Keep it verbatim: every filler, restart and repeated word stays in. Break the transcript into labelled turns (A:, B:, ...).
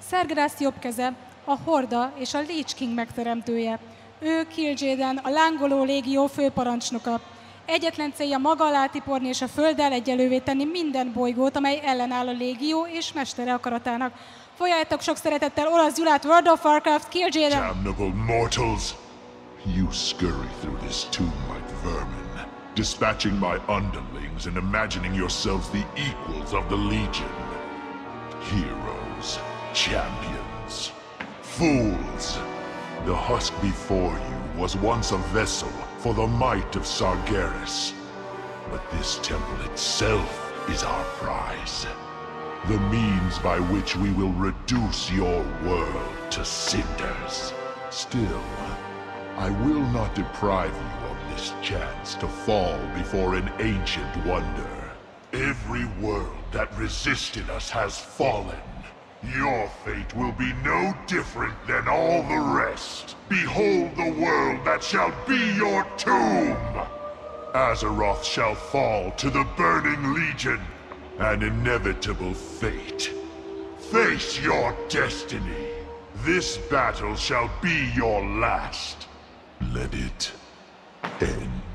A: Szergerász jobb keze, a Horda és a Lich King megteremtője. Ő Kil'jaeden, a lángoló légió főparancsnoka. Egyetlen célja maga alá tiporni és a földdel egyelővé tenni minden bolygót, amely ellenáll a légió és mestere akaratának. Folyáljátok sok szeretettel Olasz Gyulát, World of Warcraft, Kil'jaeden!
B: Damnable mortals! You scurry through this tomb like vermin, dispatching my underlings and imagining yourselves the equals of the Legion. Heroes, champions, fools! The husk before you was once a vessel for the might of Sargeras. But this temple itself is our prize. The means by which we will reduce your world to cinders. Still, I will not deprive you of this chance to fall before an ancient wonder. Every world that resisted us has fallen. Your fate will be no different than all the rest. Behold the world that shall be your tomb! Azeroth shall fall to the Burning Legion, an inevitable fate. Face your destiny. This battle shall be your last. Let it end.